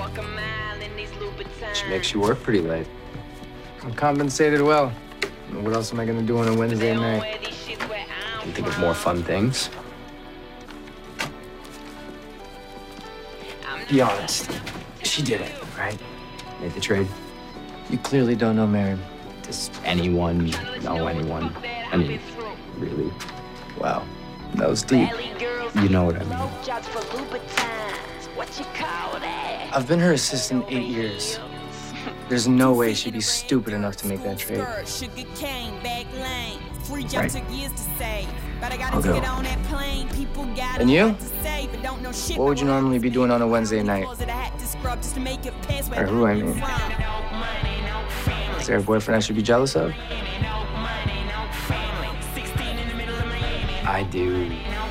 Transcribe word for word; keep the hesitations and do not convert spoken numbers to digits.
She makes you work pretty late. I'm compensated well. What else am I gonna do on a Wednesday night? Can you think of more fun things? Be honest. She did it, right? Made the trade. You clearly don't know Mary. Does anyone know anyone? I mean, really? Wow. That was deep. You know what I mean. I've been her assistant eight years. There's no way she'd be stupid enough to make that trade. Right. I'll go. And you? What would you normally be doing on a Wednesday night? Or who, I mean? Is there a boyfriend I should be jealous of? I do.